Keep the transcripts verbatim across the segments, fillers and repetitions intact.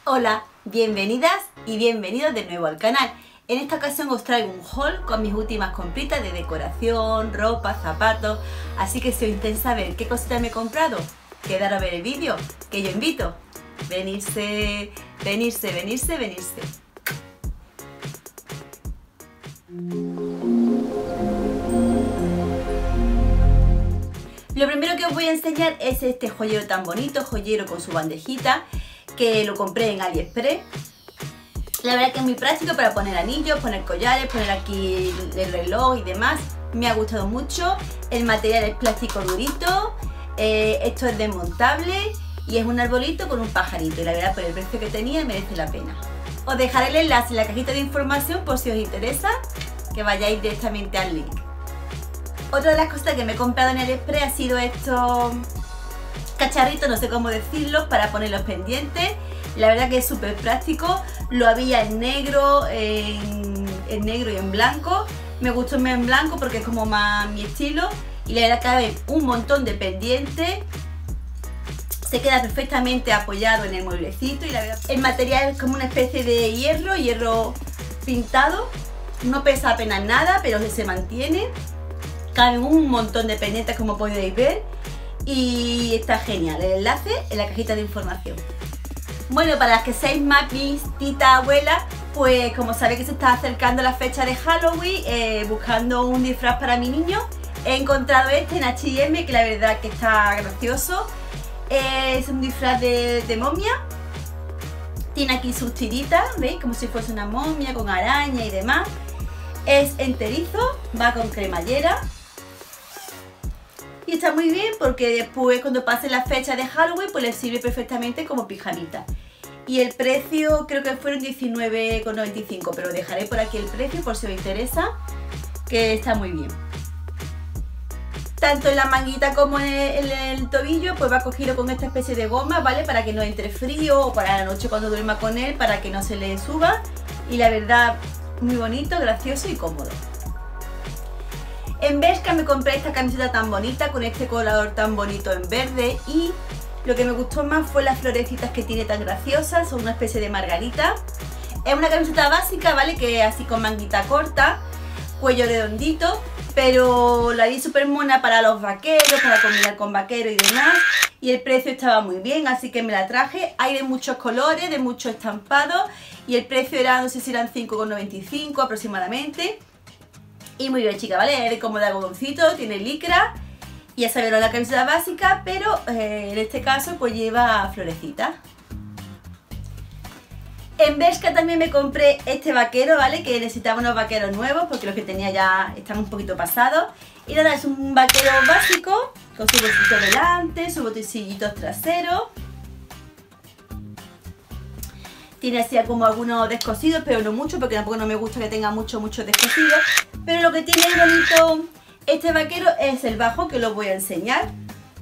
Hola, bienvenidas y bienvenidos de nuevo al canal. En esta ocasión os traigo un haul con mis últimas compritas de decoración, ropa, zapatos. Así que si os interesa saber qué cositas me he comprado, quedar a ver el vídeo, que yo invito. Venirse, venirse, venirse, venirse. Lo primero que os voy a enseñar es este joyero tan bonito, joyero con su bandejita, que lo compré en AliExpress. La verdad que es muy práctico para poner anillos, poner collares, poner aquí el reloj y demás. Me ha gustado mucho. El material es plástico durito, eh, esto es desmontable y es un arbolito con un pajarito. Y la verdad, por el precio que tenía, merece la pena. Os dejaré el enlace en la cajita de información por si os interesa, que vayáis directamente al link. Otra de las cosas que me he comprado en AliExpress ha sido estos cacharritos, no sé cómo decirlos, para poner los pendientes. La verdad que es súper práctico. Lo había en negro, en, en negro y en blanco. Me gustó más en blanco porque es como más mi estilo. Y la verdad que cabe un montón de pendientes. Se queda perfectamente apoyado en el mueblecito. Y la verdad, el material es como una especie de hierro, hierro pintado. No pesa apenas nada, pero se mantiene. Caben un montón de pendientes, como podéis ver, y está genial. El enlace en la cajita de información. Bueno, para las que seáis más mis tita abuela, pues como sabéis que se está acercando la fecha de Halloween, eh, buscando un disfraz para mi niño, he encontrado este en H y M, que la verdad que está gracioso. Es un disfraz de, de momia. Tiene aquí sus tiritas, ¿veis? Como si fuese una momia con araña y demás. Es enterizo, va con cremallera. Y está muy bien porque después, cuando pase la fecha de Halloween, pues le sirve perfectamente como pijamita. Y el precio creo que fueron diecinueve con noventa y cinco, pero dejaré por aquí el precio por si os interesa, que está muy bien. Tanto en la manguita como en el, en el tobillo, pues va cogido con esta especie de goma, ¿vale? Para que no entre frío, o para la noche cuando duerma con él, para que no se le suba. Y la verdad, muy bonito, gracioso y cómodo. En Bershka me compré esta camiseta tan bonita, con este colador tan bonito en verde, y lo que me gustó más fue las florecitas que tiene tan graciosas, son una especie de margarita. Es una camiseta básica, ¿vale? Que es así con manguita corta, cuello redondito, pero la vi súper mona para los vaqueros, para combinar con vaqueros y demás, y el precio estaba muy bien, así que me la traje. Hay de muchos colores, de muchos estampados, y el precio era, no sé si eran cinco con noventa y cinco aproximadamente. Y muy bien, chica, ¿vale? Es como de algodoncito, tiene licra. Y ya sabéis, la camiseta básica, pero eh, en este caso pues lleva florecitas. En Bershka también me compré este vaquero, ¿vale? Que necesitaba unos vaqueros nuevos porque los que tenía ya están un poquito pasados. Y nada, es un vaquero básico, con su bolsito delante, sus bolsillitos traseros. Tiene así como algunos descosidos, pero no mucho, porque tampoco no me gusta que tenga mucho, mucho descosidos. Pero lo que tiene bonito este vaquero es el bajo, que lo voy a enseñar.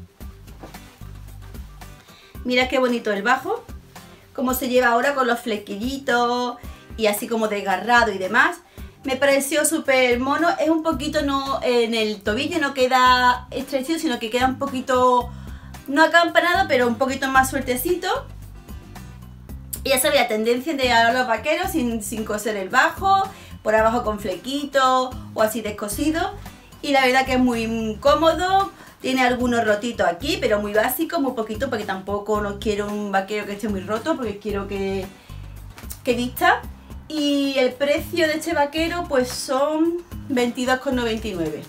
Mira qué bonito el bajo, cómo se lleva ahora con los flequillitos y así como desgarrado y demás. Me pareció súper mono. Es un poquito, no en el tobillo no queda estrechito, sino que queda un poquito, no acampanado, pero un poquito más sueltecito. Y ya sabía, tendencia de a los vaqueros sin, sin coser el bajo, por abajo con flequitos o así descosido. Y la verdad que es muy cómodo. Tiene algunos rotitos aquí, pero muy básico, muy poquito, porque tampoco no quiero un vaquero que esté muy roto, porque quiero que, que vista. Y el precio de este vaquero pues son veintidós con noventa y nueve.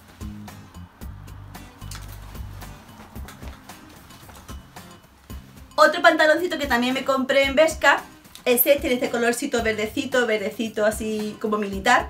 Otro pantaloncito que también me compré en Bershka es este, en este colorcito verdecito, verdecito así como militar.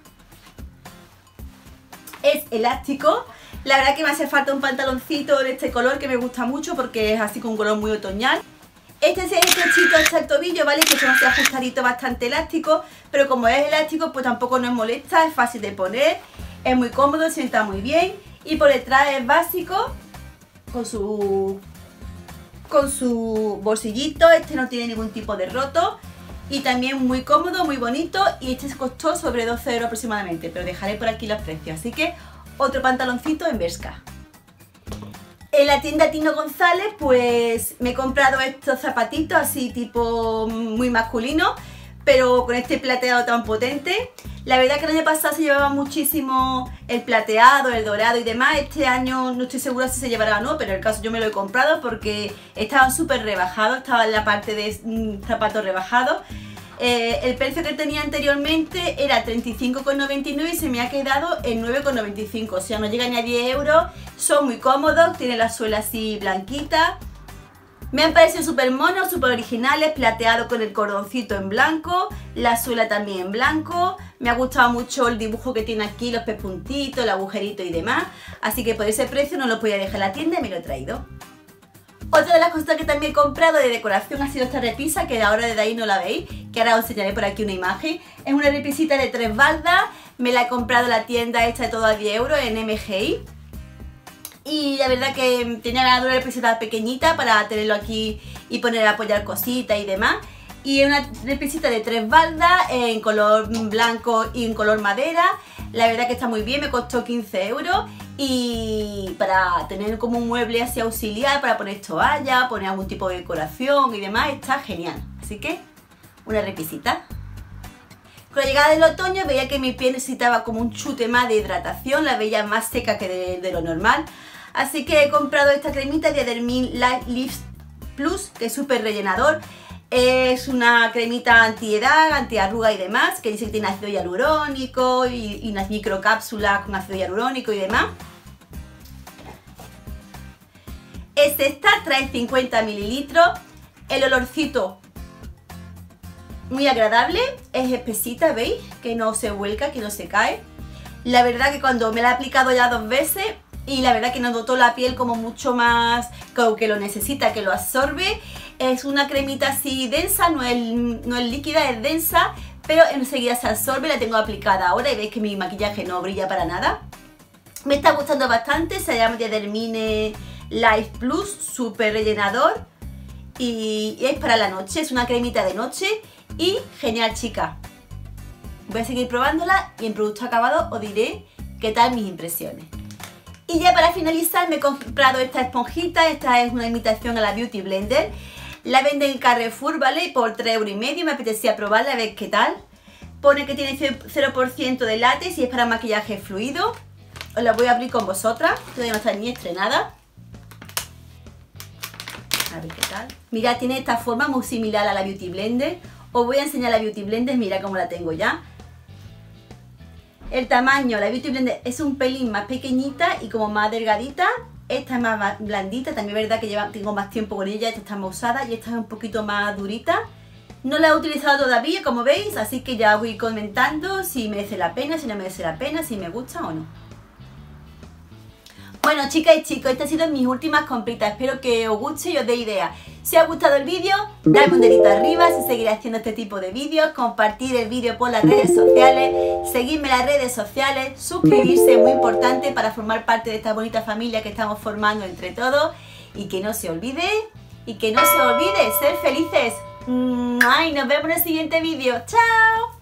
Es elástico. La verdad que me hace falta un pantaloncito de este color que me gusta mucho porque es así con un color muy otoñal. Este es estrechito hasta el tobillo, ¿vale? Que son así ajustadito, bastante elástico, pero como es elástico pues tampoco nos molesta, es fácil de poner, es muy cómodo, sienta muy bien. Y por detrás es básico, con su... con su bolsillito. Este no tiene ningún tipo de roto y también muy cómodo, muy bonito, y este costó sobre doce euros aproximadamente, pero dejaré por aquí los precios. Así que otro pantaloncito en Bershka. En la tienda Tino González pues me he comprado estos zapatitos así tipo muy masculino, pero con este plateado tan potente. La verdad que el año pasado se llevaba muchísimo el plateado, el dorado y demás. Este año no estoy segura si se llevará o no, pero en el caso yo me lo he comprado porque estaban súper rebajados, estaba en la parte de mm, zapatos rebajados. Eh, el precio que tenía anteriormente era treinta y cinco con noventa y nueve y se me ha quedado en nueve con noventa y cinco, o sea, no llega ni a diez euros. Son muy cómodos, tienen la suela así blanquita. Me han parecido súper monos, súper originales, plateado con el cordoncito en blanco, la suela también en blanco. Me ha gustado mucho el dibujo que tiene aquí, los pespuntitos, el agujerito y demás. Así que por ese precio no lo podía dejar en la tienda y me lo he traído. Otra de las cosas que también he comprado de decoración ha sido esta repisa, que ahora desde ahí no la veis, que ahora os enseñaré por aquí una imagen. Es una repisita de tres baldas, me la he comprado en la tienda esta de todo a diez euros en M G I. Y la verdad que tenía ganas de una repisita pequeñita para tenerlo aquí y poner a apoyar cositas y demás. Y es una repisita de tres baldas en color blanco y en color madera. La verdad que está muy bien, me costó quince euros. Y para tener como un mueble así auxiliar, para poner toalla, poner algún tipo de decoración y demás, está genial. Así que, una repisita. Con la llegada del otoño veía que mi piel necesitaba como un chute más de hidratación, la veía más seca que de, de lo normal. Así que he comprado esta cremita de Dermin Light Lift Plus, que es súper rellenador. Es una cremita antiedad, antiarruga y demás, que dice que tiene ácido hialurónico y, y unas microcápsulas con ácido hialurónico y demás. Es esta, trae cincuenta mililitros, el olorcito muy agradable, es espesita, ¿veis? Que no se vuelca, que no se cae. La verdad que cuando me la he aplicado ya dos veces y la verdad que nos notó la piel como mucho más, como que lo necesita, que lo absorbe. Es una cremita así densa, no es, no es líquida, es densa, pero enseguida se absorbe. La tengo aplicada ahora y veis que mi maquillaje no brilla para nada. Me está gustando bastante, se llama Dermine Life Plus, súper rellenador y, y es para la noche, es una cremita de noche y genial, chica. Voy a seguir probándola y en producto acabado os diré qué tal mis impresiones. Y ya para finalizar me he comprado esta esponjita, esta es una imitación a la Beauty Blender. La venden en Carrefour, ¿vale? Por tres euros y medio, me apetecía probarla a ver qué tal. Pone que tiene cero por ciento de látex y es para maquillaje fluido. Os la voy a abrir con vosotras, todavía no está ni estrenada. A ver qué tal. Mirad, tiene esta forma muy similar a la Beauty Blender. Os voy a enseñar la Beauty Blender, mira cómo la tengo ya. El tamaño, la Beauty Blender es un pelín más pequeñita y como más delgadita. Esta es más blandita, también es verdad que lleva, tengo más tiempo con ella, esta está más usada y esta es un poquito más durita. No la he utilizado todavía, como veis, así que ya voy comentando si merece la pena, si no merece la pena, si me gusta o no. Bueno, chicas y chicos, estas han sido mis últimas compritas, espero que os guste y os dé idea. Si os ha gustado el vídeo, dadme un dedito arriba si seguiré haciendo este tipo de vídeos, compartir el vídeo por las redes sociales, seguirme en las redes sociales, suscribirse, es muy importante para formar parte de esta bonita familia que estamos formando entre todos. Y que no se olvide, y que no se olvide ser felices. ¡Ay! Nos vemos en el siguiente vídeo. ¡Chao!